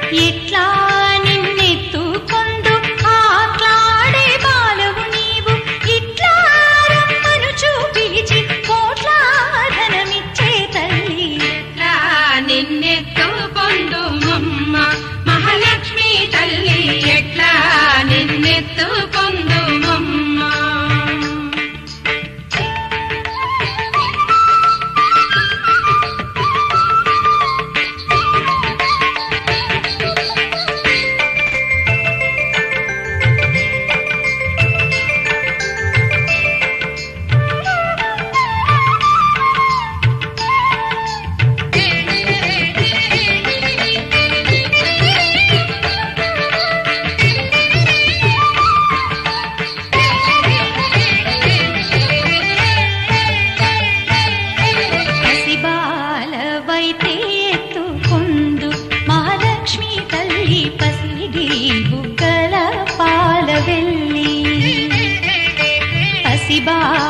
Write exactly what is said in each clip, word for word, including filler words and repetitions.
ఎట్లా నిన్నెత్తుకొందు ఆట్లాడే బాలవు నీవు ఇట్లా రమ్మనుచు పిలిచి కోట్ల ధనమిచ్చే తల్లి ఎట్లా నిన్నెత్తుకొందు మమ్మ మహాలక్ష్మి తల్లి ఎట్లా నిన్నెత్తుకొందు మమ్మ పసిబాలవైతే ఎత్తుకొందు మహాలక్ష్మి తల్లి పసిడి బుగ్గల పాలవెల్లి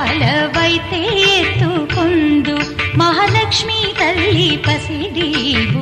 పసిబాలవైతే ఎత్తుకొందు మహాలక్ష్మి తల్లి పసిడి